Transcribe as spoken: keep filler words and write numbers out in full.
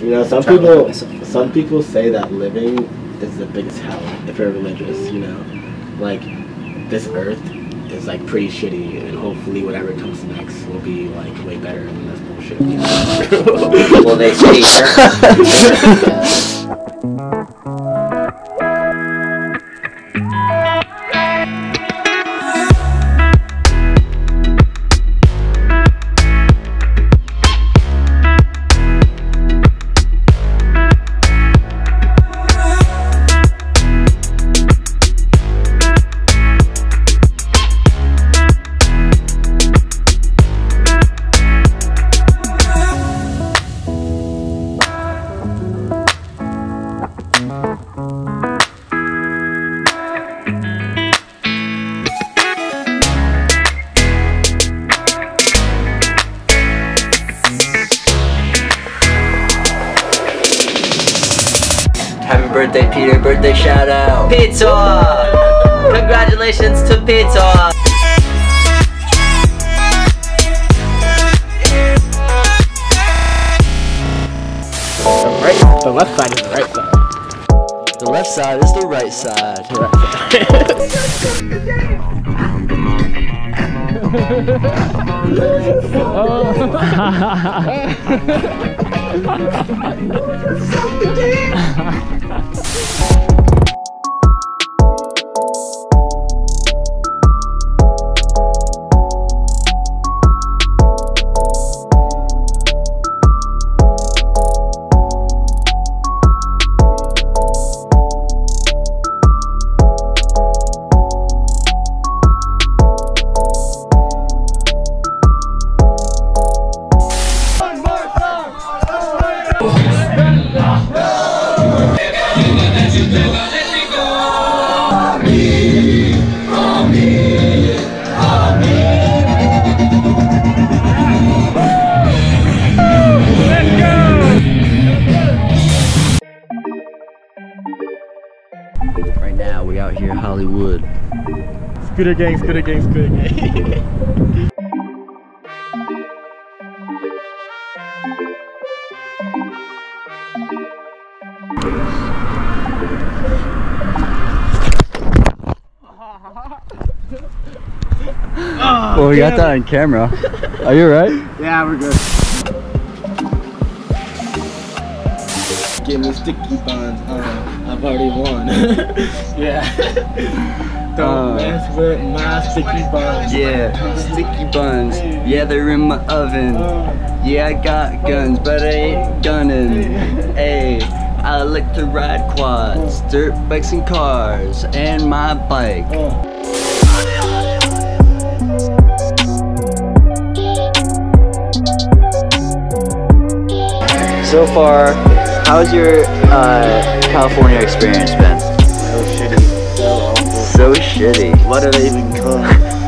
You know, some people some people say that living is the biggest hell if you're religious. You know, like this earth is like pretty shitty, and hopefully whatever comes next will be like way better than this bullshit. Well, they say. Happy birthday, Peter. Birthday shout out. Pizza! Congratulations to Pizza! Right, the left side is the right side. The left side is the right side. The right side. Right now, we out here in Hollywood. Scooter gang, scooter gang, scooter gang. Well, we got that on camera. Are you alright? Yeah, we're good. Give me sticky buns. Uh, I've already won. Yeah. Don't uh, mess with my sticky buns. Yeah, sticky buns. Yeah, they're in my oven. Yeah, I got guns, but I ain't gunning. Hey, I like to ride quads, dirt bikes and cars, and my bike. So far, how's your uh, California experience been? So shitty. So awful. So shitty. Why do they even come?